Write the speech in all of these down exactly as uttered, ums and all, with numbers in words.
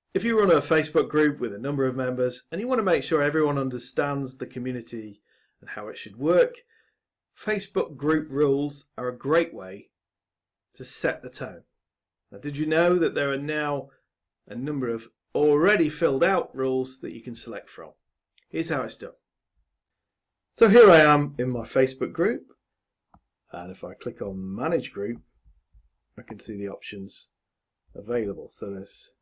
if you run a Facebook group with a number of members and you want to make sure everyone understands the community and how it should work, Facebook group rules are a great way to set the tone. Now, did you know that there are now a number of already filled out rules that you can select from? Here's how it's done. So here I am in my Facebook group, and if I click on Manage Group, I can see the options available. So there's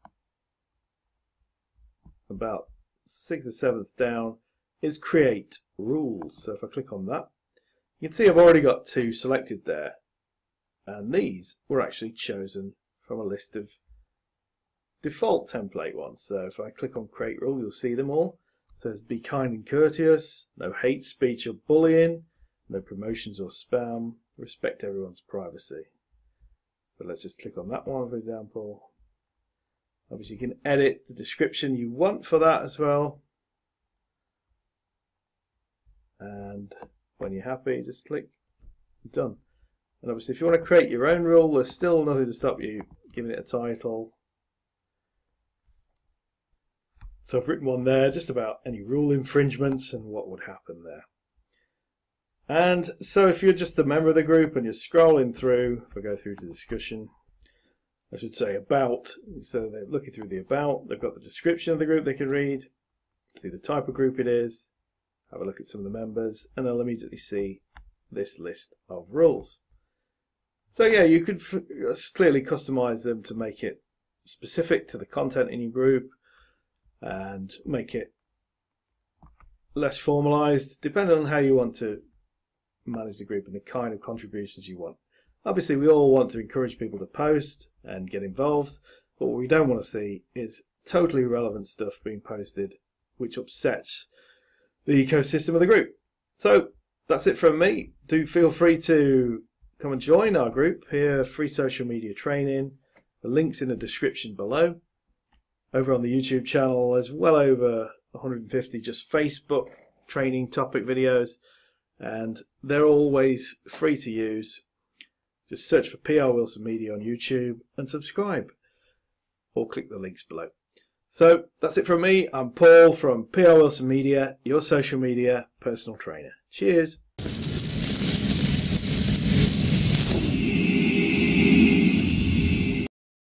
about sixth or seventh down is Create Rules. So if I click on that, you can see I've already got two selected there, and these were actually chosen from a list of default template ones. So if I click on Create Rule, you'll see them all. So there's Be Kind and Courteous, no hate speech or bullying, no promotions or spam, respect everyone's privacy. But let's just click on that one, for example. Obviously you can edit the description you want for that as well. And when you're happy, just click Done. And obviously if you want to create your own rule, there's still nothing to stop you giving it a title. So I've written one there just about any rule infringements and what would happen there. And so if you're just a member of the group and you're scrolling through, if I go through to discussion, I should say about, so they're looking through the about, they've got the description of the group they can read, see the type of group it is, have a look at some of the members, and they'll immediately see this list of rules. So yeah, you could clearly customize them to make it specific to the content in your group and make it less formalized, depending on how you want to manage the group and the kind of contributions you want. Obviously we all want to encourage people to post and get involved, but what we don't want to see is totally irrelevant stuff being posted which upsets the ecosystem of the group. So that's it from me. Do feel free to come and join our group here, Free Social Media Training. The link's in the description below. Over on the YouTube channel there's well over one hundred fifty just Facebook training topic videos, and they're always free to use. Just search for P R Wilson Media on YouTube and subscribe, or click the links below. So that's it from me. I'm Paul from P R Wilson Media, your social media personal trainer. Cheers.